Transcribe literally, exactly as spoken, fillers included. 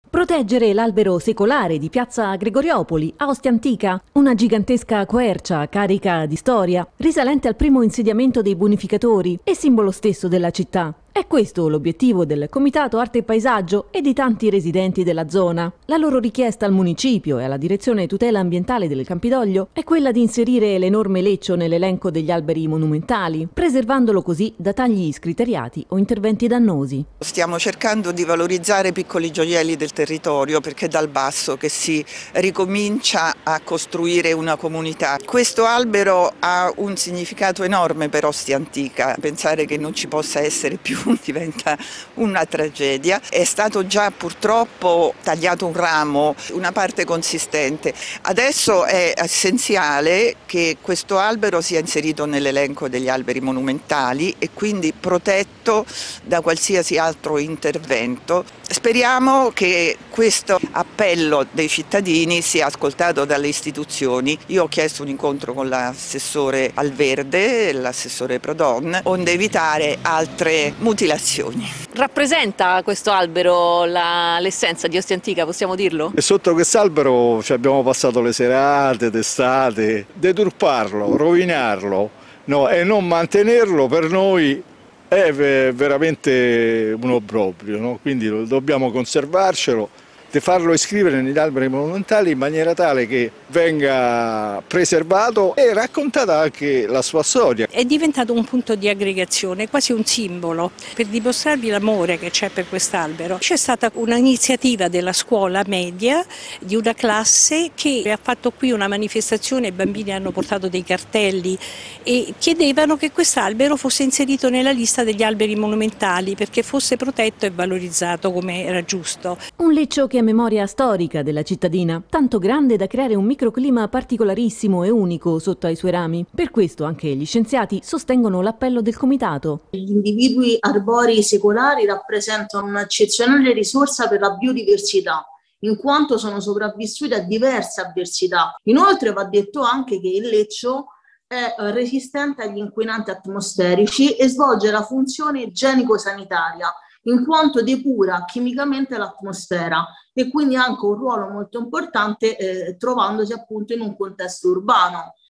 Proteggere l'albero secolare di piazza Gregoriopoli, a Ostia Antica, una gigantesca quercia carica di storia, risalente al primo insediamento dei bonificatori e simbolo stesso della città. È questo l'obiettivo del Comitato Arte e Paesaggio e di tanti residenti della zona. La loro richiesta al municipio e alla Direzione Tutela Ambientale del Campidoglio è quella di inserire l'enorme leccio nell'elenco degli alberi monumentali, preservandolo così da tagli scriteriati o interventi dannosi. Stiamo cercando di valorizzare piccoli gioielli del territorio, perché è dal basso che si ricomincia a costruire una comunità. Questo albero ha un significato enorme per Ostia Antica. Pensare che non ci possa essere più diventa una tragedia. È stato già purtroppo tagliato un ramo, una parte consistente. Adesso è essenziale che questo albero sia inserito nell'elenco degli alberi monumentali e quindi protetto da qualsiasi altro intervento. Speriamo che questo appello dei cittadini sia ascoltato dalle istituzioni. Io ho chiesto un incontro con l'assessore Alverde, l'assessore Prodon, onde evitare altre mutilazioni. Rappresenta questo albero l'essenza di Ostia Antica, possiamo dirlo? E sotto quest'albero ci abbiamo passato le serate, d'estate. Deturparlo, rovinarlo, no, e non mantenerlo per noi è veramente un obbrobrio, no? Quindi dobbiamo conservarcelo, di farlo iscrivere negli alberi monumentali in maniera tale che venga preservato e raccontata anche la sua storia. È diventato un punto di aggregazione, quasi un simbolo. Per dimostrarvi l'amore che c'è per quest'albero, c'è stata un'iniziativa della scuola media di una classe che ha fatto qui una manifestazione, i bambini hanno portato dei cartelli e chiedevano che quest'albero fosse inserito nella lista degli alberi monumentali perché fosse protetto e valorizzato come era giusto. Un leccio che è memoria storica della cittadina, tanto grande da creare un microclima particolarissimo e unico sotto ai suoi rami. Per questo anche gli scienziati sostengono l'appello del comitato. Gli individui arborei secolari rappresentano un'eccezionale risorsa per la biodiversità, in quanto sono sopravvissuti a diverse avversità. Inoltre va detto anche che il leccio è resistente agli inquinanti atmosferici e svolge la funzione igienico-sanitaria, in quanto depura chimicamente l'atmosfera e quindi ha anche un ruolo molto importante eh, trovandosi appunto in un contesto urbano.